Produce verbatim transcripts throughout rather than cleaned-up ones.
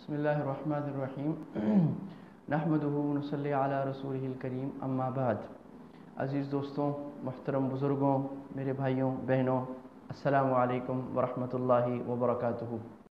بسم اللہ الرحمن الرحیم نحمدہ ونصلی علی رسولہ الکریم اما بعد۔ عزیز دوستوں، محترم بزرگوں، میرے بھائیوں بہنوں، السلام علیکم ورحمۃ اللہ وبرکاتہ۔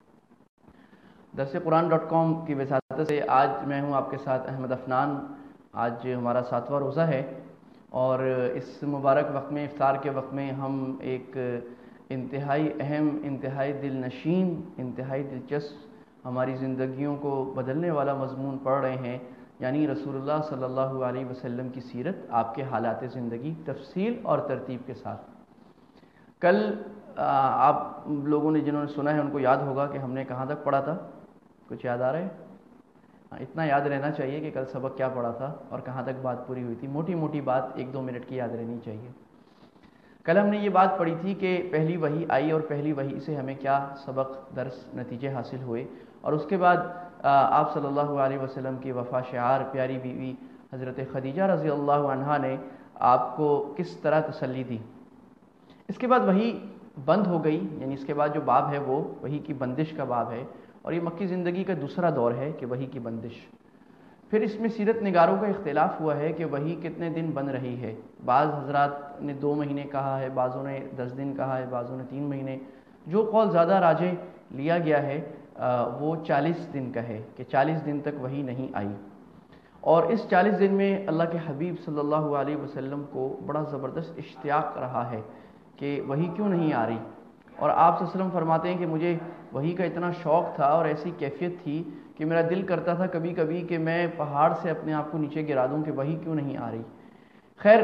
درس قرآن ڈاٹ کام کی وساطت سے آج میں ہوں آپ کے ساتھ احمد افنان۔ آج ہمارا ساتواں روزہ ہے اور اس مبارک وقت میں، افطار کے وقت میں، ہم ایک انتہائی اہم، انتہائی دل نشین، انتہائی دلچسپ، ہماری زندگیوں کو بدلنے والا مضمون پڑھ رہے ہیں، یعنی رسول اللہ صلی اللہ علیہ وسلم کی سیرت، آپ کے حالات زندگی تفصیل اور ترتیب کے ساتھ۔ کل آپ لوگوں نے جنہوں نے سنا ہے ان کو یاد ہوگا کہ ہم نے کہاں تک پڑھا تھا۔ کچھ یاد آ رہا ہے؟ اتنا یاد رہنا چاہیے کہ کل سبق کیا پڑھا تھا اور کہاں تک بات پوری ہوئی تھی۔ موٹی موٹی بات ایک دو منٹ کی یاد رہنی چاہیے۔ کل ہم نے یہ بات پڑھی تھی کہ پہلی وحی آئی اور پہلی وحی سے ہمیں کیا سبق، درس، نتیجے حاصل ہوئے، اور اس کے بعد آپ صلی اللہ علیہ وسلم کی وفا شعار پیاری بیوی حضرت خدیجہ رضی اللہ عنہا نے آپ کو کس طرح تسلی دی۔ اس کے بعد وحی بند ہو گئی، یعنی اس کے بعد جو باب ہے وہ وحی کی بندش کا باب ہے، اور یہ مکی زندگی کا دوسرا دور ہے کہ وحی کی بندش۔ پھر اس میں سیرت نگاروں کا اختلاف ہوا ہے کہ وحی کتنے دن بن رہی ہے۔ بعض حضرات نے دو مہینے کہا ہے، بعضوں نے دس دن کہا ہے، بعضوں نے تین مہینے۔ جو قول زیادہ راجح لیا گیا ہے وہ چالیس دن کا ہے کہ چالیس دن تک وحی نہیں آئی، اور اس چالیس دن میں اللہ کے حبیب صلی اللہ علیہ وسلم کو بڑا زبردست اشتیاق رہا ہے کہ وحی کیوں نہیں آ رہی، اور آپ صلی اللہ علیہ وسلم فرماتے ہیں کہ مجھے وحی کا اتنا شوق تھا اور ایسی کیفیت تھی کہ میرا دل کرتا تھا کبھی کبھی کہ میں پہاڑ سے اپنے آپ کو نیچے گرا دوں کہ وحی کیوں نہیں آ رہی۔ خیر،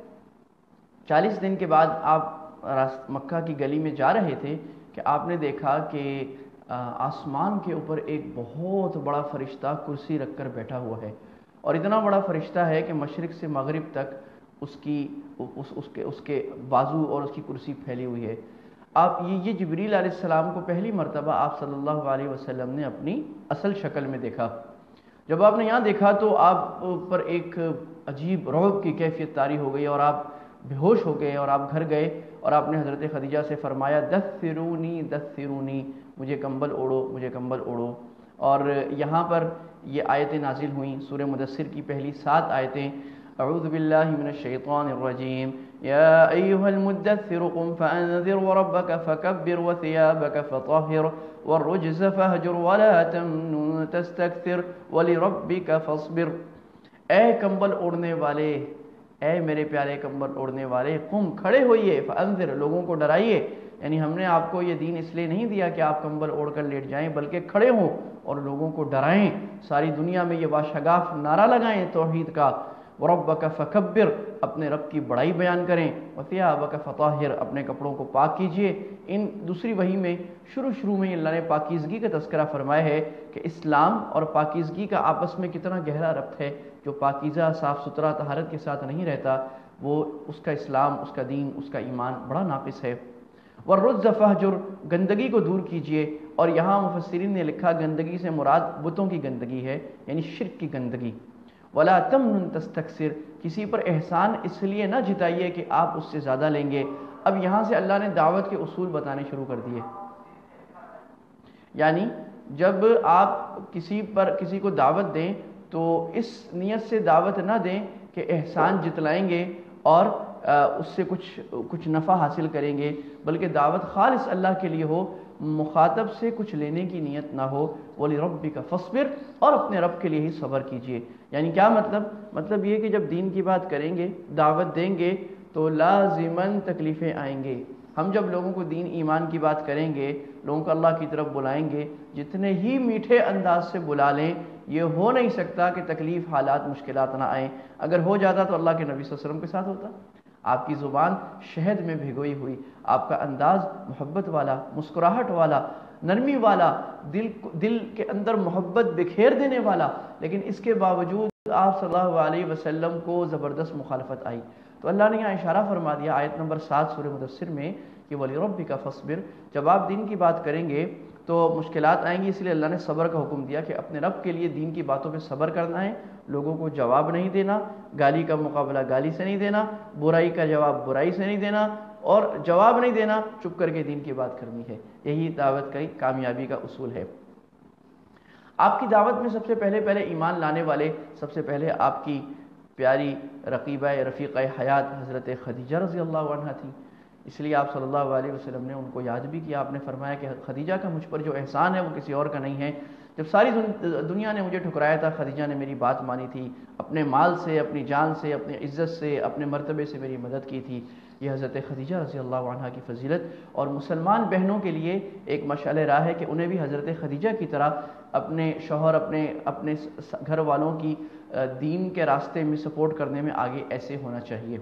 چالیس دن کے بعد آپ مکہ کی گلی میں جا رہے تھے کہ آپ نے دیکھا کہ آسمان کے اوپر ایک بہت بڑا فرشتہ کرسی رکھ کر بیٹھا ہوا ہے، اور اتنا بڑا فرشتہ ہے کہ مشرق سے مغرب تک اس کی اس, اس کے اس کے بازو اور اس کی کرسی پھیلی ہوئی ہے۔ آپ یہ یہ جبریل علیہ السلام کو پہلی مرتبہ آپ صلی اللہ علیہ وسلم نے اپنی اصل شکل میں دیکھا۔ جب آپ نے یہاں دیکھا تو آپ پر ایک عجیب رعب کی کیفیت طاری ہو گئی، اور آپ بے ہوش ہو گئے، اور آپ گھر گئے اور آپ نے حضرت خدیجہ سے فرمایا دثرونی دثرونی، مجھے کمبل اوڑھو، مجھے کمبل اوڑھو۔ اور یہاں پر یہ آیتیں نازل ہوئیں، سورہ مدثر کی پہلی سات آیتیں۔ اعوذ باللہ من الشیطان الرجیم، یا ایھا المدثر قم فانذر وربک فکبر وثیابک فطہر والرجز فہجر ولا تمنن تستکثر ولربک فاصبر۔ اے کمبل اوڑھنے والے، اے میرے پیارے کمبل اوڑھنے والے، قم، کھڑے ہوئیے، فانذر، لوگوں کو ڈرائیے۔ یعنی ہم نے آپ کو یہ دین اس لیے نہیں دیا کہ آپ کمبل اوڑھ کر لیٹ جائیں، بلکہ کھڑے ہوں اور لوگوں کو ڈرائیں، ساری دنیا میں یہ باشگاف نعرہ لگائیں توحید کا۔ وَرَبَّكَ فَكَبِّرْ، اپنے رب کی بڑائی بیان کریں۔ وَثِيَابَكَ فَطَهِّرْ، اپنے کپڑوں کو پاک کیجئے۔ ان دوسری وحی میں شروع شروع میں اللہ نے پاکیزگی کا تذکرہ فرمایا ہے کہ اسلام اور پاکیزگی کا آپس میں کتنا گہرا ربط ہے۔ جو پاکیزہ، صاف ستھرا، طہارت کے ساتھ نہیں رہتا، وہ اس کا اسلام، اس کا دین، اس کا ایمان بڑا ناقص ہے۔ والرجز فہجر، گندگی کو دور کیجئے، اور یہاں مفسرین نے لکھا گندگی سے مراد بتوں کی گندگی ہے، یعنی شرک کی گندگی۔ ولا تمنن تستکثر، کسی پر احسان اس لیے نہ جتائیے کہ آپ اس سے زیادہ لیں گے۔ اب یہاں سے اللہ نے دعوت کے اصول بتانے شروع کر دیے، یعنی جب آپ کسی پر کسی کو دعوت دیں تو اس نیت سے دعوت نہ دیں کہ احسان جتلائیں گے اور اس سے کچھ کچھ نفع حاصل کریں گے، بلکہ دعوت خالص اللہ کے لیے ہو، مخاطب سے کچھ لینے کی نیت نہ ہو۔ وَلِرَبِّكَ فَاصْبِرْ، اور اپنے رب کے لیے ہی صبر کیجئے۔ یعنی کیا مطلب؟ مطلب یہ کہ جب دین کی بات کریں گے، دعوت دیں گے، تو لازماً تکلیفیں آئیں گے۔ ہم جب لوگوں کو دین ایمان کی بات کریں گے، لوگوں کو اللہ کی طرف بلائیں گے، جتنے ہی میٹھے انداز سے بلا لیں، یہ ہو نہیں سکتا کہ تکلیف، حالات، مشکلات نہ آئیں۔ اگر ہو جاتا تو اللہ کے نبی صلی اللہ علیہ وسلم کے ساتھ ہوتا۔ آپ کی زبان شہد میں بھگوئی ہوئی، آپ کا انداز محبت والا، مسکراہٹ والا، نرمی والا، دل دل کے اندر محبت بکھیر دینے والا، لیکن اس کے باوجود آپ صلی اللہ علیہ وسلم کو زبردست مخالفت آئی۔ تو اللہ نے یہاں اشارہ فرما دیا آیت نمبر سات سورہ مدثر میں کہ وَلِرَبِّكَ فَاصْبِرْ، جب آپ دین کی بات کریں گے تو مشکلات آئیں گی، اس لیے اللہ نے صبر کا حکم دیا کہ اپنے رب کے لیے دین کی باتوں پہ صبر کرنا ہے، لوگوں کو جواب نہیں دینا، گالی کا مقابلہ گالی سے نہیں دینا، برائی کا جواب برائی سے نہیں دینا، اور جواب نہیں دینا، چپ کر کے دین کی بات کرنی ہے۔ یہی دعوت کی کامیابی کا اصول ہے۔ آپ کی دعوت میں سب سے پہلے پہلے ایمان لانے والے سب سے پہلے آپ کی پیاری رقیبہ رفیقہ حیات حضرت خدیجہ رضی اللہ عنہ تھی، اس لیے آپ صلی اللہ علیہ وسلم نے ان کو یاد بھی کیا۔ آپ نے فرمایا کہ خدیجہ کا مجھ پر جو احسان ہے وہ کسی اور کا نہیں ہے، جب ساری دنیا نے مجھے ٹھکرایا تھا خدیجہ نے میری بات مانی تھی، اپنے مال سے، اپنی جان سے، اپنی عزت سے، اپنے مرتبے سے میری مدد کی تھی۔ یہ حضرت خدیجہ رضی اللہ عنہ کی فضیلت اور مسلمان بہنوں کے لیے ایک مشعل راہ ہے کہ انہیں بھی حضرت خدیجہ کی طرح اپنے شوہر، اپنے اپنے گھر والوں کی دین کے راستے میں سپورٹ کرنے میں آگے ایسے ہونا چاہیے۔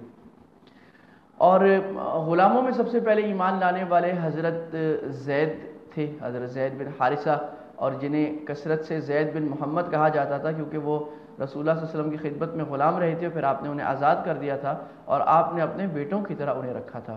اور غلاموں میں سب سے پہلے ایمان لانے والے حضرت زید تھے، حضرت زید بن حارثہ، اور جنہیں کثرت سے زید بن محمد کہا جاتا تھا کیونکہ وہ رسول اللہ صلی اللہ علیہ وسلم کی خدمت میں غلام رہے تھے، پھر آپ نے انہیں آزاد کر دیا تھا اور آپ نے اپنے بیٹوں کی طرح انہیں رکھا تھا۔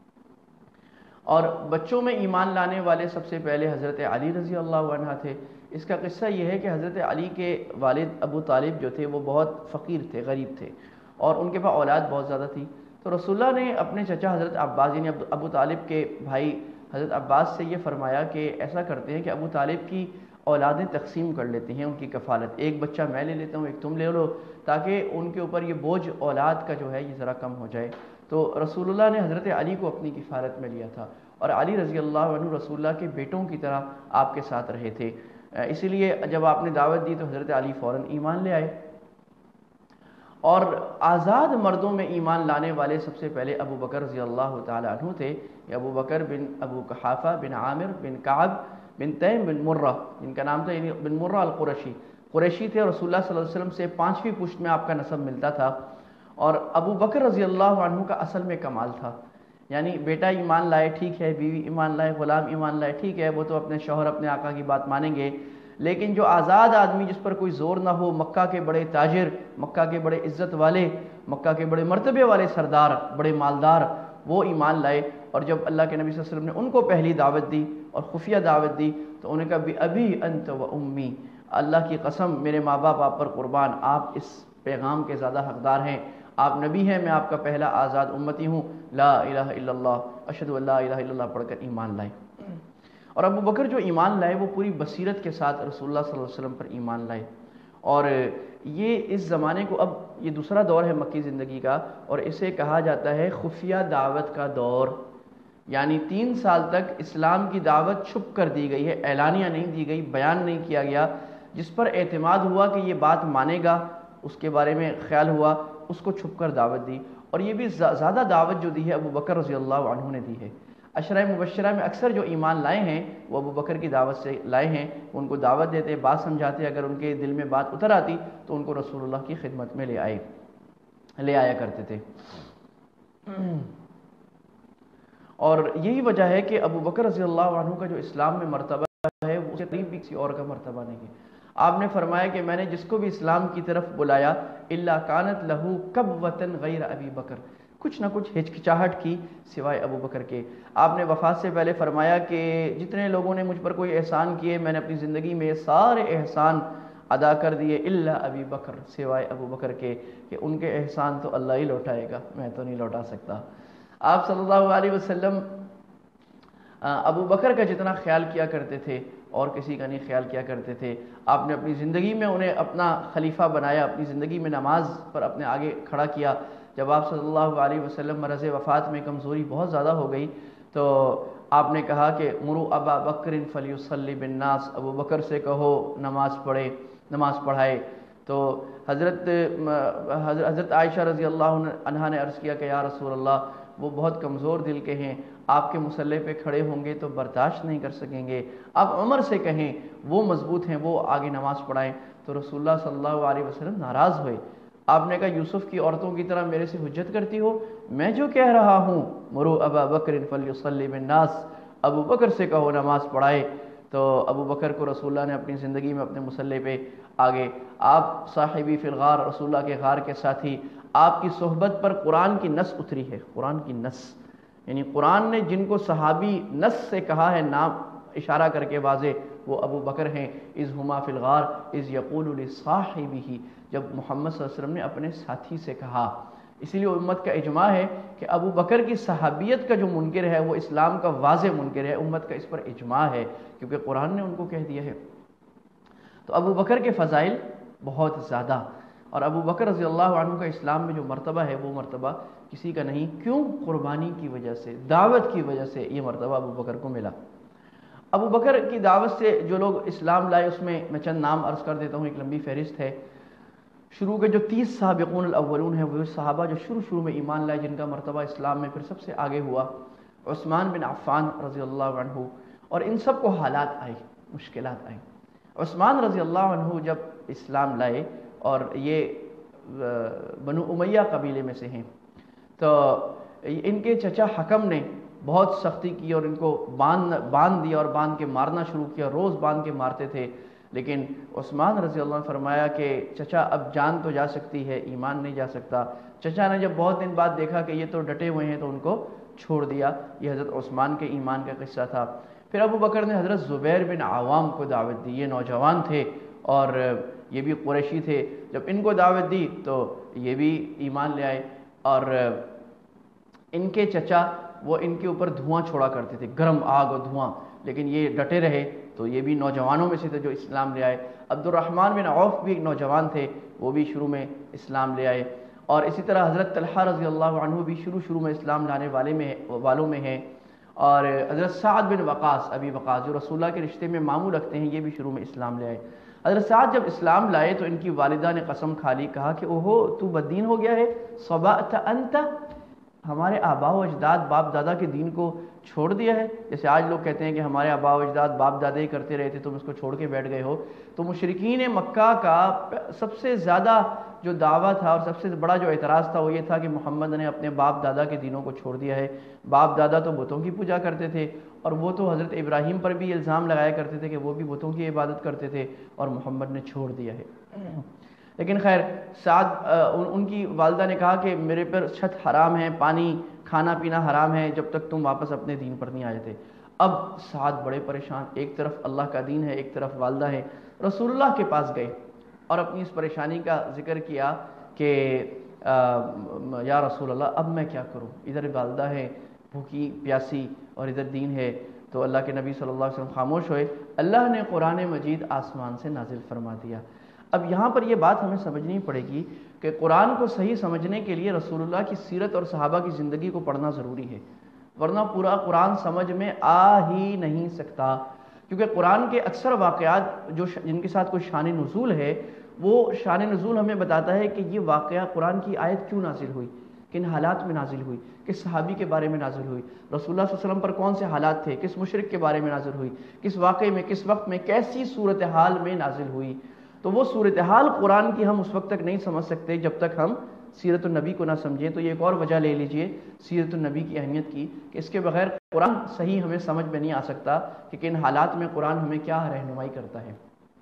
اور بچوں میں ایمان لانے والے سب سے پہلے حضرت علی رضی اللہ عنہ تھے۔ اس کا قصہ یہ ہے کہ حضرت علی کے والد ابو طالب جو تھے وہ بہت فقیر تھے، غریب تھے، اور ان کے پاس اولاد بہت زیادہ تھی، تو رسول اللہ نے اپنے چچا حضرت عباس یعنی ابو طالب کے بھائی حضرت عباس سے یہ فرمایا کہ ایسا کرتے ہیں کہ ابو طالب کی اولادیں تقسیم کر لیتے ہیں، ان کی کفالت، ایک بچہ میں لے لیتا ہوں، ایک تم لے لو، تاکہ ان کے اوپر یہ بوجھ اولاد کا جو ہے یہ ذرا کم ہو جائے۔ تو رسول اللہ نے حضرت علی کو اپنی کفالت میں لیا تھا، اور علی رضی اللہ عنہ رسول اللہ کے بیٹوں کی طرح آپ کے ساتھ رہے تھے، اسی لیے جب آپ نے دعوت دی تو حضرت علی فوراً ایمان لے آئے۔ اور آزاد مردوں میں ایمان لانے والے سب سے پہلے ابو بکر رضی اللہ تعالی عنہ تھے۔ یہ ابو بکر بن ابو قحافہ بن عامر بن کعب بن تیم بن مرہ، جن کا نام تھا یعنی بن مرہ القرشی، قریشی تھے، رسول اللہ صلی اللہ علیہ وسلم سے پانچویں پشت میں آپ کا نسب ملتا تھا۔ اور ابو بکر رضی اللہ عنہ کا اصل میں کمال تھا، یعنی بیٹا ایمان لائے ٹھیک ہے، بیوی ایمان لائے، غلام ایمان لائے ٹھیک ہے، وہ تو اپنے شوہر اپنے آقا کی بات مانیں گے، لیکن جو آزاد آدمی جس پر کوئی زور نہ ہو، مکہ کے بڑے تاجر، مکہ کے بڑے عزت والے، مکہ کے بڑے مرتبے والے سردار، بڑے مالدار، وہ ایمان لائے۔ اور جب اللہ کے نبی صلی اللہ علیہ وسلم نے ان کو پہلی دعوت دی اور خفیہ دعوت دی تو انہوں نے کہا ابی انت و امی، اللہ کی قسم میرے ماں باپ آپ پر قربان، آپ اس پیغام کے زیادہ حقدار ہیں، آپ نبی ہیں، میں آپ کا پہلا آزاد امتی ہوں، لا الہ الا اللہ اشہد ان لا الہ الا اللہ پڑھ کر ایمان لائے۔ اور ابو بکر جو ایمان لائے وہ پوری بصیرت کے ساتھ رسول اللہ صلی اللہ علیہ وسلم پر ایمان لائے، اور یہ اس زمانے کو، اب یہ دوسرا دور ہے مکی زندگی کا، اور اسے کہا جاتا ہے خفیہ دعوت کا دور، یعنی تین سال تک اسلام کی دعوت چھپ کر دی گئی ہے، اعلانیہ نہیں دی گئی، بیان نہیں کیا گیا، جس پر اعتماد ہوا کہ یہ بات مانے گا، اس کے بارے میں خیال ہوا، اس کو چھپ کر دعوت دی۔ اور یہ بھی زیادہ دعوت جو دی ہے ابو بکر رضی اللہ عنہ نے دی ہے۔ عشرہ مبشرہ میں اکثر جو ایمان لائے ہیں وہ ابو بکر کی دعوت سے لائے ہیں، ان کو دعوت دیتے، بات سمجھاتے، اگر ان کے دل میں بات اتر آتی تو ان کو رسول اللہ کی خدمت میں لے آئے لے آیا کرتے تھے۔ اور یہی وجہ ہے کہ ابو بکر رضی اللہ عنہ کا جو اسلام میں مرتبہ ہے وہ اسے قریب بھی کسی اور کا مرتبہ نہیں ہے۔ آپ نے فرمایا کہ میں نے جس کو بھی اسلام کی طرف بلایا الا کانت لہو کبوۃ غیر ابی بکر، کچھ نہ کچھ ہچکچاہٹ کی سوائے ابو بکر کے۔ آپ نے وفات سے پہلے فرمایا کہ جتنے لوگوں نے مجھ پر کوئی احسان کیے میں نے اپنی زندگی میں سارے احسان ادا کر دیے الا ابی بکر، سوائے ابو بکر کے، کہ ان کے احسان تو اللہ ہی لوٹائے گا، میں تو نہیں لوٹا سکتا۔ آپ صلی اللہ علیہ وسلم ابو بکر کا جتنا خیال کیا کرتے تھے اور کسی کا نہیں خیال کیا کرتے تھے۔ آپ نے اپنی زندگی میں انہیں اپنا خلیفہ بنایا، اپنی زندگی میں نماز پر اپنے آگے کھڑا کیا۔ جب آپ صلی اللہ علیہ وسلم مرض وفات میں کمزوری بہت زیادہ ہو گئی تو آپ نے کہا کہ مروا ابا بکر فلیصلی بالناس، ابو بکر سے کہو نماز پڑھے، نماز پڑھائے۔ تو حضرت حضرت عائشہ رضی اللہ عنہا نے عرض کیا کہ یا رسول اللہ وہ بہت کمزور دل کے ہیں، آپ کے مصلی پہ کھڑے ہوں گے تو برداشت نہیں کر سکیں گے، آپ عمر سے کہیں وہ مضبوط ہیں، وہ آگے نماز پڑھائیں۔ تو رسول اللہ صلی اللہ علیہ وسلم ناراض ہوئے، آپ نے کہا یوسف کی عورتوں کی طرح میرے سے حجت کرتی ہو، میں جو کہہ رہا ہوں مروا ابا بکر فلیصلی بالناس، ابو بکر سے کہو نماز پڑھائے۔ تو ابو بکر کو رسول اللہ نے اپنی زندگی میں اپنے مصلی پہ آگے، آپ صاحبی فی الغار، رسول اللہ کے غار کے ساتھی، آپ کی صحبت پر قرآن کی نص اتری ہے، قرآن کی نص، یعنی قرآن نے جن کو صحابی نص سے کہا ہے، نام اشارہ کر کے واضح، وہ ابو بکر ہیں۔ اذ ہما فی الغار اذ یقول لصاحبہ، جب محمد صلی اللہ علیہ وسلم نے اپنے ساتھی سے کہا۔ اسی لیے امت کا اجماع ہے کہ ابو بکر کی صحابیت کا جو منکر ہے وہ اسلام کا واضح منکر ہے، امت کا اس پر اجماع ہے کیونکہ قرآن نے ان کو کہہ دیا ہے۔ تو ابو بکر کے فضائل بہت زیادہ، اور ابو بکر رضی اللہ عنہ کا اسلام میں جو مرتبہ ہے وہ مرتبہ کسی کا نہیں، کیوں؟ قربانی کی وجہ سے، دعوت کی وجہ سے یہ مرتبہ ابو بکر کو ملا۔ ابو بکر کی دعوت سے جو لوگ اسلام لائے اس میں میں چند نام عرض کر دیتا ہوں، ایک لمبی فہرست ہے۔ شروع کے جو تیس سابقون الاولون ہیں وہ صحابہ جو شروع شروع میں ایمان لائے، جن کا مرتبہ اسلام میں پھر سب سے آگے ہوا، عثمان بن عفان رضی اللہ عنہ، اور ان سب کو حالات آئے، مشکلات آئیں۔ عثمان رضی اللہ عنہ جب اسلام لائے، اور یہ بنو امیہ قبیلے میں سے ہیں، تو ان کے چچا حکم نے بہت سختی کی اور ان کو باندھ باندھ دیا اور باندھ کے مارنا شروع کیا، روز باندھ کے مارتے تھے۔ لیکن عثمان رضی اللہ عنہ نے فرمایا کہ چچا اب جان تو جا سکتی ہے، ایمان نہیں جا سکتا۔ چچا نے جب بہت دن بعد دیکھا کہ یہ تو ڈٹے ہوئے ہیں تو ان کو چھوڑ دیا۔ یہ حضرت عثمان کے ایمان کا قصہ تھا۔ پھر ابو بکر نے حضرت زبیر بن عوام کو دعوت دی، یہ نوجوان تھے اور یہ بھی قریشی تھے۔ جب ان کو دعوت دی تو یہ بھی ایمان لے آئے، اور ان کے چچا وہ ان کے اوپر دھواں چھوڑا کرتے تھے، گرم آگ اور دھواں، لیکن یہ ڈٹے رہے تو یہ بھی نوجوانوں میں سے تھے جو اسلام لے آئے۔ عبد الرحمن بن عوف بھی ایک نوجوان تھے، وہ بھی شروع میں اسلام لے آئے، اور اسی طرح حضرت طلحہ رضی اللہ عنہ بھی شروع شروع میں اسلام لانے والے میں والوں میں ہیں، اور حضرت سعد بن وقاص ابی وقاص جو رسول اللہ کے رشتے میں ماموں رکھتے ہیں، یہ بھی شروع میں اسلام لے آئے۔ حضرت سعد جب اسلام لائے تو ان کی والدہ نے قسم کھا لی، کہا کہ اوہو تو بددین ہو گیا ہے، صبأت انت، ہمارے آباء و اجداد باپ دادا کے دین کو چھوڑ دیا ہے۔ جیسے آج لوگ کہتے ہیں کہ ہمارے آباء و اجداد باپ دادا ہی کرتے رہے تھے، تم اس کو چھوڑ کے بیٹھ گئے ہو۔ تو مشرکین مکہ کا سب سے زیادہ جو دعویٰ تھا اور سب سے بڑا جو اعتراض تھا وہ یہ تھا کہ محمد نے اپنے باپ دادا کے دینوں کو چھوڑ دیا ہے۔ باپ دادا تو بتوں کی پوجا کرتے تھے، اور وہ تو حضرت ابراہیم پر بھی الزام لگایا کرتے تھے کہ وہ بھی بتوں کی عبادت کرتے تھے، اور محمد نے چھوڑ دیا ہے۔ لیکن خیر سعد ان کی والدہ نے کہا کہ میرے پر چھت حرام ہے، پانی کھانا پینا حرام ہے، جب تک تم واپس اپنے دین پر نہیں آئے تھے۔ اب سعد بڑے پریشان، ایک طرف اللہ کا دین ہے، ایک طرف والدہ ہے۔ رسول اللہ کے پاس گئے اور اپنی اس پریشانی کا ذکر کیا کہ یا رسول اللہ اب میں کیا کروں، ادھر والدہ ہے بھوکی پیاسی اور ادھر دین ہے۔ تو اللہ کے نبی صلی اللہ علیہ وسلم خاموش ہوئے۔ اللہ نے قرآن مجید آسمان سے نازل فرما دیا۔ اب یہاں پر یہ بات ہمیں سمجھنی پڑے گی کہ قرآن کو صحیح سمجھنے کے لیے رسول اللہ کی سیرت اور صحابہ کی زندگی کو پڑھنا ضروری ہے، ورنہ پورا قرآن سمجھ میں آ ہی نہیں سکتا، کیونکہ قرآن کے اکثر واقعات جو جن کے ساتھ کوئی شان نزول ہے، وہ شان نزول ہمیں بتاتا ہے کہ یہ واقعہ قرآن کی آیت کیوں نازل ہوئی، کن حالات میں نازل ہوئی، کس صحابی کے بارے میں نازل ہوئی، رسول اللہ صلی اللہ علیہ وسلم پر کون سے حالات تھے، کس مشرک کے بارے میں نازل ہوئی، کس واقعے میں، کس وقت میں، کیسی صورتحال میں نازل ہوئی۔ تو وہ صورتحال قرآن کی ہم اس وقت تک نہیں سمجھ سکتے جب تک ہم سیرت النبی کو نہ سمجھیں۔ تو یہ ایک اور وجہ لے لیجئے سیرت النبی کی اہمیت کی، کہ اس کے بغیر قرآن صحیح ہمیں سمجھ میں نہیں آ سکتا کہ کن حالات میں قرآن ہمیں کیا رہنمائی کرتا ہے۔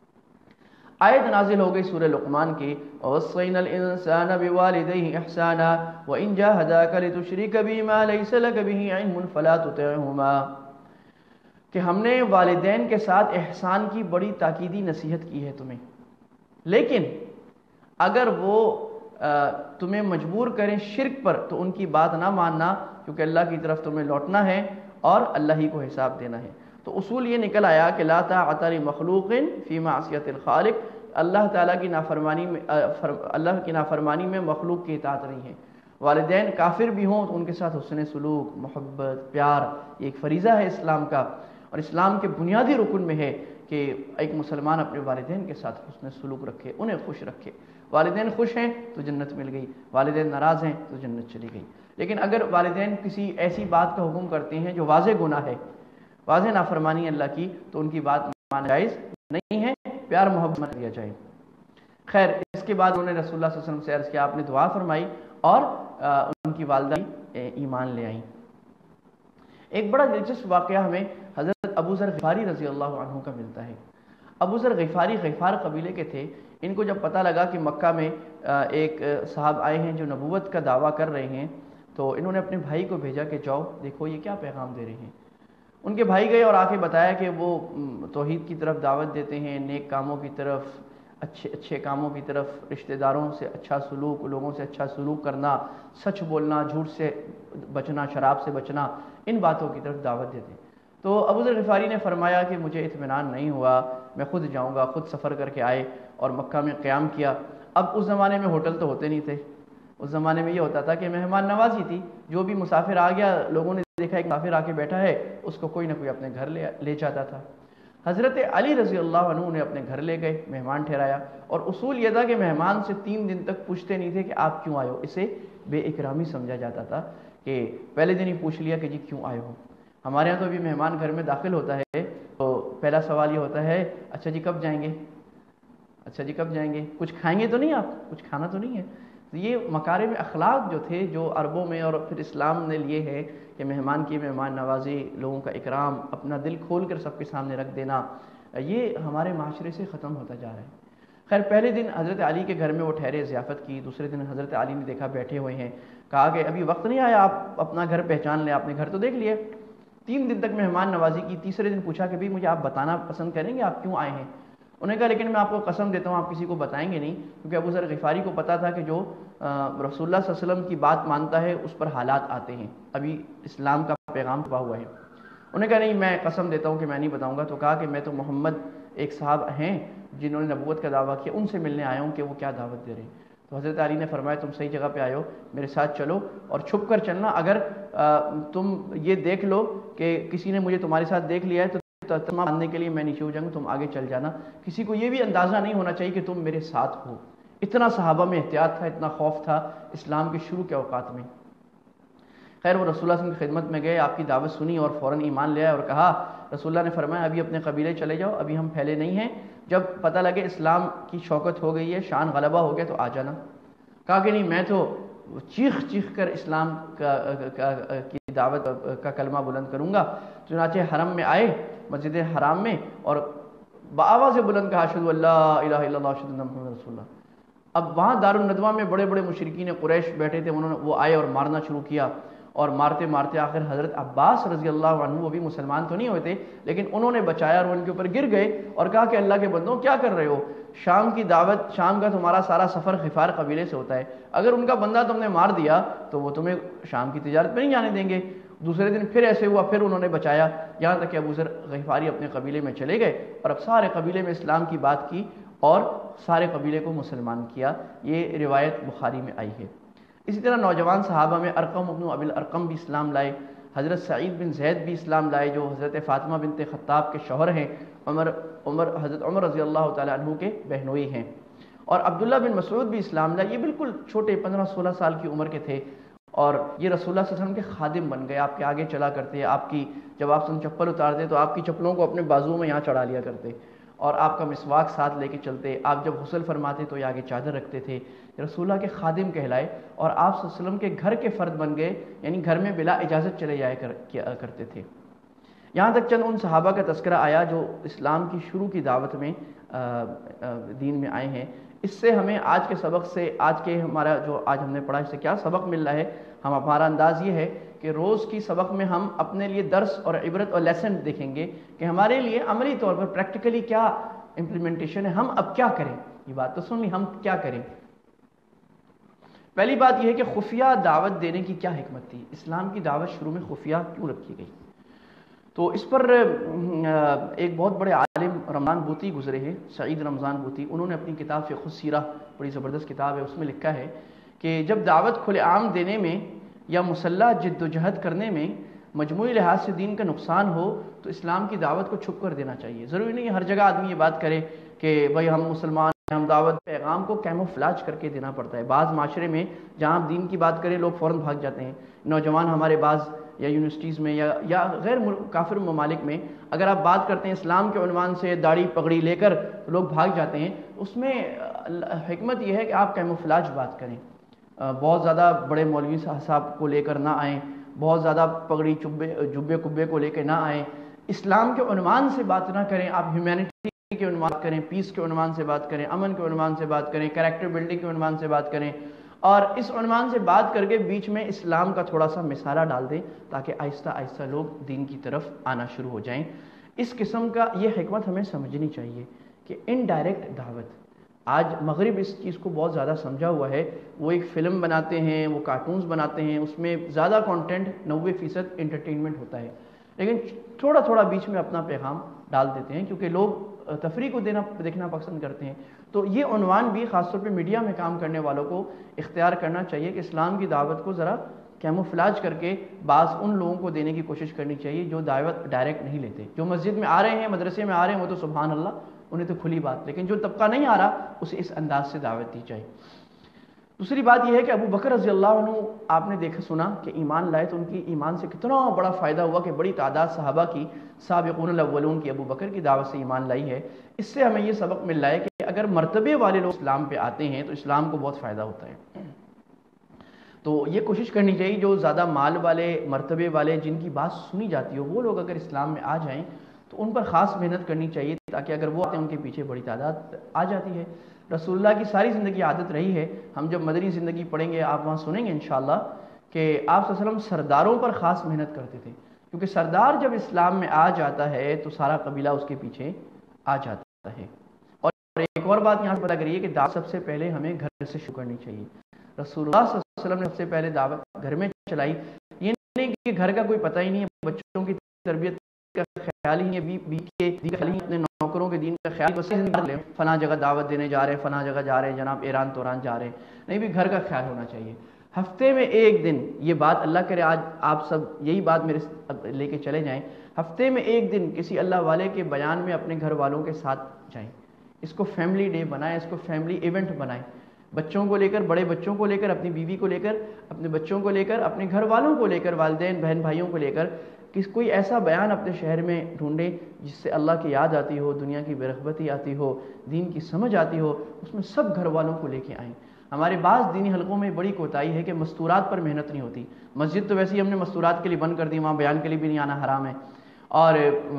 آیت نازل ہو گئی سورہ لقمان کی، وَوَصَّيْنَا الْإِنسَانَ بِوَالِدَيْهِ إِحْسَانًا وَإِنْ جَاهَدَاكَ لِتُشْرِكَ بِي مَا لَيْسَ لَكَ بِهِ عِلْمٌ فَلَا تُطِعْهُمَا، کہ ہم نے والدین کے ساتھ احسان کی بڑی تاکیدی نصیحت کی ہے تمہیں، لیکن اگر وہ تمہیں مجبور کریں شرک پر تو ان کی بات نہ ماننا، کیونکہ اللہ کی طرف تمہیں لوٹنا ہے اور اللہ ہی کو حساب دینا ہے۔ تو اصول یہ نکل آیا کہ لا طاعۃ لمخلوق فی معصیۃ الخالق، اللہ تعالیٰ کی نافرمانی میں اللہ کی نافرمانی میں مخلوق کی اطاعت نہیں ہے۔ والدین کافر بھی ہوں تو ان کے ساتھ حسن سلوک، محبت، پیار، یہ ایک فریضہ ہے اسلام کا، اور اسلام کے بنیادی رکن میں ہے کہ ایک مسلمان اپنے والدین کے ساتھ حسن سلوک رکھے، انہیں خوش رکھے۔ والدین خوش ہیں تو جنت مل گئی، والدین ناراض ہیں تو جنت چلی گئی۔ لیکن اگر والدین کسی ایسی بات کا حکم کرتے ہیں جو واضح گناہ ہے، واضح نافرمانی اللہ کی، تو ان کی بات ماننا جائز نہیں ہے، پیار محبت میں دیا جائے۔ خیر اس کے بعد انہوں نے رسول اللہ صلی اللہ علیہ وسلم سے عرض کیا، آپ نے دعا فرمائی اور ان کی والدہ ایمان لے آئیں۔ ایک بڑا دلچسپ واقعہ ہمیں حضرت ابو ذر غفاری رضی اللہ عنہ کا ملتا ہے۔ ابو ذر غفاری غفار قبیلے کے تھے۔ ان کو جب پتہ لگا کہ مکہ میں ایک صاحب آئے ہیں جو نبوت کا دعویٰ کر رہے ہیں، تو انہوں نے اپنے بھائی کو بھیجا کہ جاؤ دیکھو یہ کیا پیغام دے رہے ہیں۔ ان کے بھائی گئے اور آ کے بتایا کہ وہ توحید کی طرف دعوت دیتے ہیں، نیک کاموں کی طرف، اچھے اچھے کاموں کی طرف، رشتہ داروں سے اچھا سلوک، لوگوں سے اچھا سلوک کرنا، سچ بولنا، جھوٹ سے بچنا، شراب سے بچنا، ان باتوں کی طرف دعوت دیتے ہیں۔ تو ابو ذر غفاری نے فرمایا کہ مجھے اطمینان نہیں ہوا، میں خود جاؤں گا. خود سفر کر کے آئے اور مکہ میں قیام کیا. اب اس زمانے میں ہوٹل تو ہوتے نہیں تھے، اس زمانے میں یہ ہوتا تھا کہ مہمان نوازی تھی. جو بھی مسافر آ گیا، لوگوں نے دیکھا ایک مسافر آ کے بیٹھا ہے، اس کو کوئی نہ کوئی اپنے گھر لے لے جاتا تھا. حضرت علی رضی اللہ عنہ نے اپنے گھر لے گئے، مہمان ٹھہرایا. اور اصول یہ تھا کہ مہمان سے تین دن تک پوچھتے نہیں تھے کہ آپ کیوں آئے ہو. اسے بے اکرامی سمجھا جاتا تھا کہ پہلے دن ہی پوچھ لیا کہ جی کیوں آئے ہو. ہمارے ہاں تو ابھی مہمان گھر میں داخل ہوتا ہے تو پہلا سوال یہ ہوتا ہے اچھا جی کب جائیں گے، اچھا جی کب جائیں گے، کچھ کھائیں گے تو نہیں، آپ کچھ کھانا تو نہیں ہے. یہ مکارم اخلاق جو تھے، جو عربوں میں اور پھر اسلام نے لیے ہے کہ مہمان کی مہمان نوازی، لوگوں کا اکرام، اپنا دل کھول کر سب کے سامنے رکھ دینا، یہ ہمارے معاشرے سے ختم ہوتا جا رہا ہے. خیر پہلے دن حضرت علی کے گھر میں وہ ٹھہرے، ضیافت کی. دوسرے دن حضرت علی نے دیکھا بیٹھے ہوئے ہیں، کہا کہ ابھی وقت نہیں آیا، آپ اپنا گھر پہچان لیں، آپ نے گھر تو دیکھ لیے. تین دن تک مہمان نوازی کی. تیسرے دن پوچھا کہ بھئی مجھے آپ بتانا پسند کریں گے آپ کیوں آئے ہیں. انہوں نے کہا لیکن میں آپ کو قسم دیتا ہوں آپ کسی کو بتائیں گے نہیں، کیونکہ ابو ذر غفاری کو پتا تھا کہ جو رسول اللہ صلی اللہ علیہ وسلم کی بات مانتا ہے اس پر حالات آتے ہیں، ابھی اسلام کا پیغام چھپا ہوا ہے. انہوں نے کہا نہیں میں قسم دیتا ہوں کہ میں نہیں بتاؤں گا. تو کہا کہ میں تو محمد ایک صاحب ہیں جنہوں نے نبوت کا دعویٰ کیا، ان سے ملنے آیا ہوں کہ وہ کیا دعوت دے رہے ہیں. تو حضرت علی نے فرمایا تم صحیح جگہ پہ آئے ہو، میرے ساتھ چلو اور چھپ کر چلنا. اگر تم یہ دیکھ لو کہ کسی نے مجھے تمہارے ساتھ دیکھ لیا ہے تو تمام ماننے کے لیے میں نیچے ہو جاؤں گا، تم آگے چل جانا. کسی کو یہ بھی اندازہ نہیں ہونا چاہیے کہ تم میرے ساتھ ہو. اتنا صحابہ میں احتیاط تھا، اتنا خوف تھا اسلام کے شروع کے اوقات میں. خیر وہ رسول اللہ صلی اللہ علیہ وسلم کی خدمت میں گئے، آپ کی دعوت سنی اور فوراً ایمان لے آئے اور کہا، رسول اللہ نے فرمایا ابھی اپنے قبیلے چلے جاؤ، ابھی ہم پھیلے نہیں ہیں، جب پتہ لگے اسلام کی شوکت ہو گئی ہے، شان غلبہ ہو گیا تو آ جانا. کہا کہ نہیں میں تو چیخ چیخ کر اسلام کا کی دعوت کا کلمہ بلند کروں گا. چنانچہ حرم میں آئے، مسجد حرام میں، اور بآواز بلند کہا اشہدو ان لا الہ الا اللہ اشہدو ان محمد رسول اللہ. اب وہاں دارالندوہ میں بڑے بڑے مشرکین قریش بیٹھے تھے، انہوں نے وہ آئے اور مارنا شروع کیا، اور مارتے مارتے آخر حضرت عباس رضی اللہ عنہ، وہ بھی مسلمان تو نہیں ہوئے تھے لیکن انہوں نے بچایا اور ان کے اوپر گر گئے اور کہا کہ اللہ کے بندوں کیا کر رہے ہو، شام کی دعوت، شام کا تمہارا سارا سفر غفار قبیلے سے ہوتا ہے، اگر ان کا بندہ تم نے مار دیا تو وہ تمہیں شام کی تجارت پہ نہیں جانے دیں گے. دوسرے دن پھر ایسے ہوا، پھر انہوں نے بچایا، یہاں تک کہ ابو ذر غفاری اپنے قبیلے میں چلے گئے اور اب سارے قبیلے میں اسلام کی بات کی اور سارے قبیلے کو مسلمان کیا. یہ روایت بخاری میں آئی ہے. اسی طرح نوجوان صحابہ میں ارقم ابن ابی الارقم بھی اسلام لائے، حضرت سعید بن زید بھی اسلام لائے جو حضرت فاطمہ بنت خطاب کے شوہر ہیں، عمر عمر حضرت عمر رضی اللہ تعالیٰ عنہ کے بہنوئی ہیں. اور عبداللہ بن مسعود بھی اسلام لائے. یہ بالکل چھوٹے پندرہ سولہ سال کی عمر کے تھے اور یہ رسول اللہ صلی اللہ علیہ وسلم کے خادم بن گئے، آپ کے آگے چلا کرتے. آپ کی جب آپ سے چپل اتارتے تو آپ کی چپلوں کو اپنے بازو میں یہاں چڑھا لیا کرتے اور آپ کا مسواک ساتھ لے کے چلتے. آپ جب غسل فرماتے تو یہ آگے چادر رکھتے تھے. رسول اللہ کے خادم کہلائے اور آپ صلی اللہ علیہ وسلم کے گھر کے فرد بن گئے، یعنی گھر میں بلا اجازت چلے جایا کر کیا کرتے تھے. یہاں تک چند ان صحابہ کا تذکرہ آیا جو اسلام کی شروع کی دعوت میں دین میں آئے ہیں. اس سے ہمیں آج کے سبق سے، آج کے ہمارا جو آج ہم نے پڑھا، اس سے کیا سبق مل رہا ہے؟ ہم ہمارا انداز یہ ہے کہ روز کی سبق میں ہم اپنے لیے درس اور عبرت اور لیسن دیکھیں گے کہ ہمارے لیے عملی طور پر پریکٹیکلی کیا امپلیمنٹیشن ہے، ہم اب کیا کریں. یہ بات تو سن لی، ہم کیا کریں. پہلی بات یہ ہے کہ خفیہ دعوت دینے کی کیا حکمت تھی، اسلام کی دعوت شروع میں خفیہ کیوں رکھی گئی. تو اس پر ایک بہت بڑے عالم رمضان بوتی گزرے ہیں، سعید رمضان بوتی، انہوں نے اپنی کتاب فقہ السیرہ، بڑی زبردست کتاب ہے، اس میں لکھا ہے کہ جب دعوت کھلے عام دینے میں یا مسلح جد و جہد کرنے میں مجموعی لحاظ سے دین کا نقصان ہو تو اسلام کی دعوت کو چھپ کر دینا چاہیے. ضروری نہیں ہر جگہ آدمی یہ بات کرے کہ بھائی ہم مسلمان ہیں، ہم دعوت پیغام کو کیموفلاج کر کے دینا پڑتا ہے. بعض معاشرے میں جہاں ہم دین کی بات کریں لوگ فوراً بھاگ جاتے ہیں. نوجوان ہمارے بعض یا یونیورسٹیز میں یا یا غیر کافر ممالک میں اگر آپ بات کرتے ہیں اسلام کے عنوان سے داڑھی پگڑی لے کر تو لوگ بھاگ جاتے ہیں. اس میں حکمت یہ ہے کہ آپ کیموفلاج بات کریں، بہت زیادہ بڑے مولوی صاحب کو لے کر نہ آئیں، بہت زیادہ پگڑی چبے جبے کبے کو لے کے نہ آئیں، اسلام کے عنوان سے بات نہ کریں. آپ ہیومینٹی کے عنوان کریں، پیس کے عنوان سے بات کریں، امن کے عنوان سے بات کریں، کریکٹر بلڈنگ کے عنوان سے بات کریں، اور اس عنوان سے بات کر کے بیچ میں اسلام کا تھوڑا سا مثالہ ڈال دیں تاکہ آہستہ آہستہ لوگ دین کی طرف آنا شروع ہو جائیں. اس قسم کا یہ حکمت ہمیں سمجھنی چاہیے کہ انڈائریکٹ دعوت. آج مغرب اس چیز کو بہت زیادہ سمجھا ہوا ہے، وہ ایک فلم بناتے ہیں، وہ کارٹونز بناتے ہیں، اس میں زیادہ کانٹینٹ نوے فیصد انٹرٹینمنٹ ہوتا ہے، لیکن تھوڑا تھوڑا بیچ میں اپنا پیغام ڈال دیتے ہیں کیونکہ لوگ تفریح کو دینا دیکھنا پسند کرتے ہیں۔ تو یہ عنوان بھی خاص طور پہ میڈیا میں کام کرنے والوں کو اختیار کرنا چاہیے کہ اسلام کی دعوت کو ذرا کیموفلاج کر کے بعض ان لوگوں کو دینے کی کوشش کرنی چاہیے جو دعوت ڈائریکٹ نہیں لیتے۔ جو مسجد میں آ رہے ہیں، مدرسے میں آ رہے ہیں، وہ تو سبحان اللہ، انہیں تو کھلی بات، لیکن جو طبقہ نہیں آ رہا اسے اس انداز سے دعوت دی جائے۔ دوسری بات یہ ہے کہ ابو بکر رضی اللہ عنہ آپ نے دیکھا سنا کہ ایمان لائے تو ان کی ایمان سے کتنا بڑا فائدہ ہوا کہ بڑی تعداد صحابہ کی، سابقون الاولون کی ابو بکر کی دعوت سے ایمان لائی ہے۔ اس سے ہمیں یہ سبق مل رہا ہے کہ اگر مرتبے والے لوگ اسلام پہ آتے ہیں تو اسلام کو بہت فائدہ ہوتا ہے۔ تو یہ کوشش کرنی چاہیے جو زیادہ مال والے، مرتبے والے، جن کی بات سنی جاتی ہو، وہ لوگ اگر اسلام میں آ جائیں تو ان پر خاص محنت کرنی چاہیے تاکہ اگر وہ آتے ہیں ان کے پیچھے بڑی تعداد آ جاتی ہے۔ رسول اللہ کی ساری زندگی عادت رہی ہے، ہم جب مدنی زندگی پڑھیں گے آپ وہاں سنیں گے انشاءاللہ کہ آپ صلی اللہ علیہ وسلم سرداروں پر خاص محنت کرتے تھے، کیونکہ سردار جب اسلام میں آ جاتا ہے تو سارا قبیلہ اس کے پیچھے آ جاتا ہے۔ اور ایک اور بات یہاں سے پتہ کریے کہ دعوت سب سے پہلے ہمیں گھر سے شروع کرنی چاہیے۔ رسول اللہ صلی اللہ علیہ وسلم نے سب سے پہلے دعوت گھر میں چلائی۔ یہ نہیں کہ گھر کا کوئی پتہ ہی نہیں ہے، بچوں کی تربیت کا خیال ہی ہے، بی بی کے دین کا خیال ہی، اپنے نوکروں کے دین کا خیال، بس فلاں جگہ دعوت دینے جا رہے ہیں، فلاں جگہ جا رہے ہیں، جناب ایران توران جا رہے ہیں، نہیں بھی گھر کا خیال ہونا چاہیے۔ ہفتے میں ایک دن، یہ بات اللہ کرے آج آپ سب یہی بات میرے لے کے چلے جائیں، ہفتے میں ایک دن کسی اللہ والے کے بیان میں اپنے گھر والوں کے ساتھ جائیں، اس کو فیملی ڈے بنائیں، اس کو فیملی ایونٹ بنائیں، بچوں کو لے کر، بڑے بچوں کو لے کر، اپنی بیوی کو لے کر، اپنے بچوں کو لے کر، اپنے گھر والوں کو لے کر، والدین بہن بھائیوں کو لے کر، کس کوئی ایسا بیان اپنے شہر میں ڈھونڈے جس سے اللہ کی یاد آتی ہو، دنیا کی بے رغبتی آتی ہو، دین کی سمجھ آتی ہو، اس میں سب گھر والوں کو لے کے آئیں۔ ہمارے بعض دینی حلقوں میں بڑی کوتاہی ہے کہ مستورات پر محنت نہیں ہوتی۔ مسجد تو ویسے ہی ہم نے مستورات کے لیے بند کر دی، وہاں بیان کے لیے بھی نہیں آنا حرام ہے، اور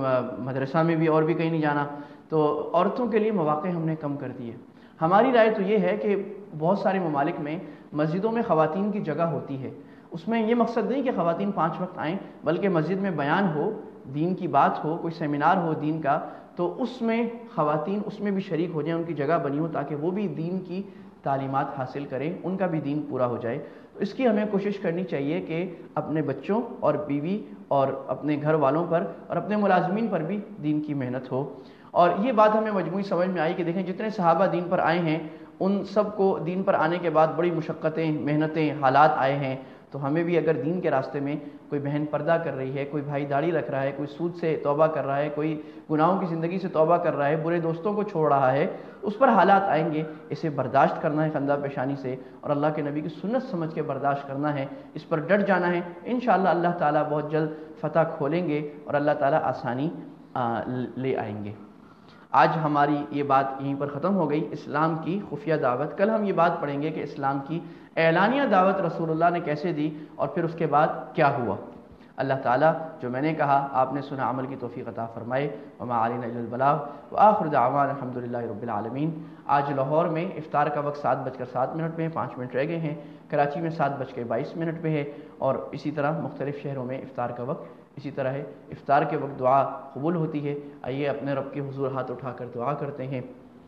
مدرسہ میں بھی اور بھی کہیں نہیں جانا، تو عورتوں کے لیے مواقع ہم نے کم کر دیے۔ ہماری رائے تو یہ ہے کہ بہت سارے ممالک میں مسجدوں میں خواتین کی جگہ ہوتی ہے، اس میں یہ مقصد نہیں کہ خواتین پانچ وقت آئیں، بلکہ مسجد میں بیان ہو، دین کی بات ہو، کوئی سیمینار ہو دین کا، تو اس میں خواتین اس میں بھی شریک ہو جائیں، ان کی جگہ بنی ہو تاکہ وہ بھی دین کی تعلیمات حاصل کریں، ان کا بھی دین پورا ہو جائے۔ تو اس کی ہمیں کوشش کرنی چاہیے کہ اپنے بچوں اور بیوی اور اپنے گھر والوں پر اور اپنے ملازمین پر بھی دین کی محنت ہو۔ اور یہ بات ہمیں مجموعی سمجھ میں آئی کہ دیکھیں جتنے صحابہ دین پر آئے ہیں ان سب کو دین پر آنے کے بعد بڑی مشقتیں، محنتیں، حالات آئے ہیں، تو ہمیں بھی اگر دین کے راستے میں کوئی بہن پردہ کر رہی ہے، کوئی بھائی داڑھی رکھ رہا ہے، کوئی سود سے توبہ کر رہا ہے، کوئی گناہوں کی زندگی سے توبہ کر رہا ہے، برے دوستوں کو چھوڑ رہا ہے، اس پر حالات آئیں گے، اسے برداشت کرنا ہے خندہ پیشانی سے، اور اللہ کے نبی کی سنت سمجھ کے برداشت کرنا ہے، اس پر ڈٹ جانا ہے۔ انشاءاللہ اللہ تعالیٰ بہت جلد فتح کھولیں گے اور اللہ تعالیٰ آسانی لے آئیں گے۔ آج ہماری یہ بات یہیں پر ختم ہو گئی، اسلام کی خفیہ دعوت۔ کل ہم یہ بات پڑھیں گے کہ اسلام کی اعلانیہ دعوت رسول اللہ نے کیسے دی اور پھر اس کے بعد کیا ہوا۔ اللہ تعالیٰ جو میں نے کہا آپ نے سنا عمل کی توفیق عطا فرمائے۔ وما علینا الا البلاغ وآخر دعوانا الحمدللہ رب العالمین۔ آج لاہور میں افطار کا وقت سات بج کر سات منٹ پہ ہے، پانچ منٹ رہ گئے ہیں۔ کراچی میں سات بج کے بائیس منٹ پہ ہے، اور اسی طرح مختلف شہروں میں افطار کا وقت اسی طرح ہے۔ افطار کے وقت دعا قبول ہوتی ہے، آئیے اپنے رب کے حضور ہاتھ اٹھا کر دعا کرتے ہیں۔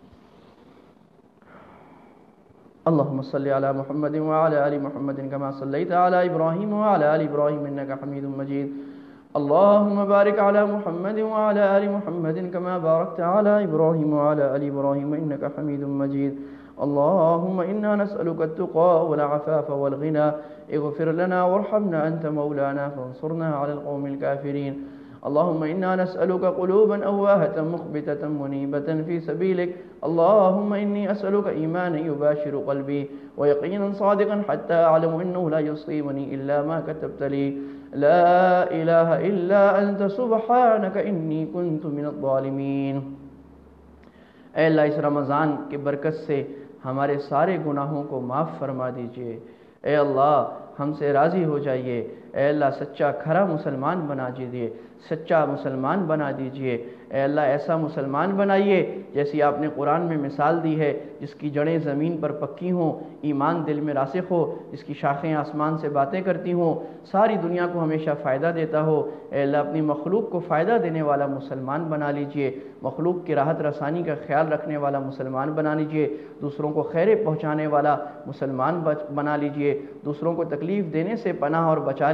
اللهم صل على محمد وعلى آل محمد كما صليت على إبراهيم وعلى آل إبراهيم إنك حميد مجيد اللهم بارك على محمد وعلى آل محمد كما باركت على إبراهيم وعلى آل إبراهيم إنك حميد مجيد اللهم إنا نسألك التقى والعفاف والغنى اغفر لنا وارحمنا أنت مولانا فانصرنا على القوم الكافرين اللهم إنا نسألك قلوبا أواهة مخبتة منيبة في سبيلك اللهم إني أسألك إيمانا يباشر قلبي ويقينا صادقا حتى أعلم إنه لا يصيبني إلا ما كتبت لي لا إله إلا أنت سبحانك إني كنت من الظالمين۔ اے اللہ اس رمضان کی برکت سے ہمارے سارے گناہوں کو معاف فرما دیجئے، اے اللہ ہم سے راضی ہو جائیے، اے اللہ سچا کھرا مسلمان بنا دیجئے، سچا مسلمان بنا دیجئے، اے اللہ ایسا مسلمان بنائیے جیسی آپ نے قرآن میں مثال دی ہے، جس کی جڑیں زمین پر پکی ہوں، ایمان دل میں راسخ ہو، جس کی شاخیں آسمان سے باتیں کرتی ہوں، ساری دنیا کو ہمیشہ فائدہ دیتا ہو۔ اے اللہ اپنی مخلوق کو فائدہ دینے والا مسلمان بنا لیجئے، مخلوق کی راحت رسانی کا خیال رکھنے والا مسلمان بنا لیجئے، دوسروں کو خیر پہنچانے والا مسلمان بنا لیجئے، دوسروں کو تکلیف دینے سے پناہ اور بچا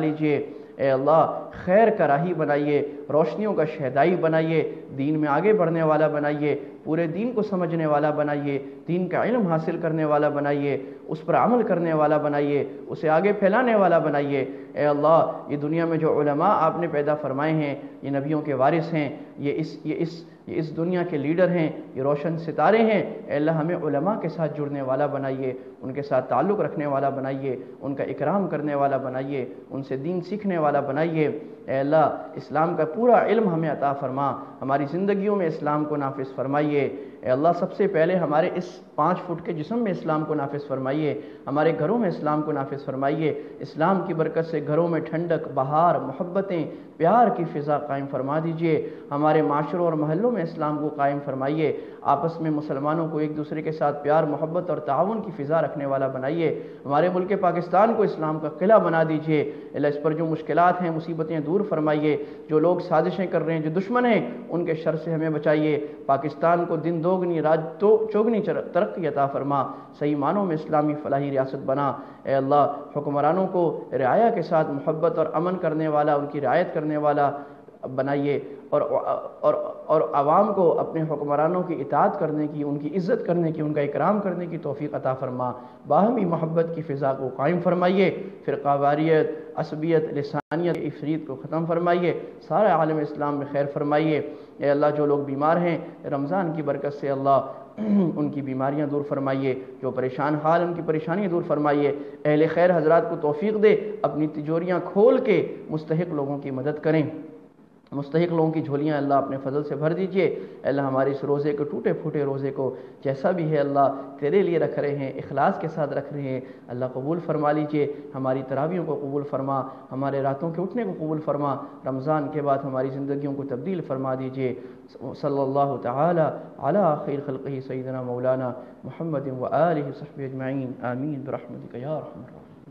لیجئے۔ اے اللہ خیر کا راہی بنائیے، روشنیوں کا شہدائی بنائیے، دین میں آگے بڑھنے والا بنائیے، پورے دین کو سمجھنے والا بنائیے، دین کا علم حاصل کرنے والا بنائیے، اس پر عمل کرنے والا بنائیے، اسے آگے پھیلانے والا بنائیے۔ اے اللہ یہ دنیا میں جو علماء آپ نے پیدا فرمائے ہیں، یہ نبیوں کے وارث ہیں، یہ اس یہ اس یہ اس دنیا کے لیڈر ہیں، یہ روشن ستارے ہیں۔ اے اللہ ہمیں علماء کے ساتھ جڑنے والا بنائیے، ان کے ساتھ تعلق رکھنے والا بنائیے، ان کا اکرام کرنے والا بنائیے، ان سے دین سیکھنے والا بنائیے۔ اے اللہ اسلام کا پورا علم ہمیں عطا فرما، ہماری زندگیوں میں اسلام کو نافذ فرمائیے۔ اے اللہ سب سے پہلے ہمارے اس پانچ فٹ کے جسم میں اسلام کو نافذ فرمائیے، ہمارے گھروں میں اسلام کو نافذ فرمائیے۔ اسلام کی برکت سے گھروں میں ٹھنڈک، بہار، محبتیں، پیار کی فضا قائم فرما دیجئے۔ ہمارے معاشروں اور محلوں میں اسلام کو قائم فرمائیے، آپس میں مسلمانوں کو ایک دوسرے کے ساتھ پیار، محبت اور تعاون کی فضا رکھنے والا بنائیے۔ ہمارے ملک پاکستان کو اسلام کا قلعہ بنا دیجئے۔ اللہ اس پر جو مشکلات ہیں، مصیبتیں دور فرمائیے، جو لوگ سازشیں کر رہے ہیں، جو دشمن ہیں، ان کے شر سے ہمیں بچائیے۔ پاکستان کو دن دوگنی رات تو چوگنی ترقی عطا فرما، صحیح معنوں میں اسلامی فلاحی ریاست بنا۔ اے اللہ حکمرانوں کو رعایا کے ساتھ محبت اور امن کرنے والا، ان کی رعایت کرنے والا بنائیے، اور اور اور عوام کو اپنے حکمرانوں کی اطاعت کرنے کی، ان کی عزت کرنے کی، ان کا اکرام کرنے کی توفیق عطا فرما۔ باہمی محبت کی فضا کو قائم فرمائیے، فرقہ واریت، عصبیت، لسانیت، افریت کو ختم فرمائیے، سارے عالم اسلام میں خیر فرمائیے۔ اے اللہ جو لوگ بیمار ہیں رمضان کی برکت سے اللہ ان کی بیماریاں دور فرمائیے، جو پریشان حال ان کی پریشانیاں دور فرمائیے۔ اہل خیر حضرات کو توفیق دے، اپنی تجوریاں کھول کے مستحق لوگوں کی مدد کریں، مستحق لوگوں کی جھولیاں اللہ اپنے فضل سے بھر دیجئے۔ اللہ ہمارے اس روزے کو، ٹوٹے پھوٹے روزے کو جیسا بھی ہے اللہ تیرے لیے رکھ رہے ہیں، اخلاص کے ساتھ رکھ رہے ہیں، اللہ قبول فرما لیجئے۔ ہماری تراویحوں کو قبول فرما، ہمارے راتوں کے اٹھنے کو قبول فرما، رمضان کے بعد ہماری زندگیوں کو تبدیل فرما دیجئے۔ صلی اللہ تعالی علی خیر خلقہ سیدنا مولانا محمد و آلہ وصحبہ اجمعین، آمین برحمتک یا ارحم الراحمین۔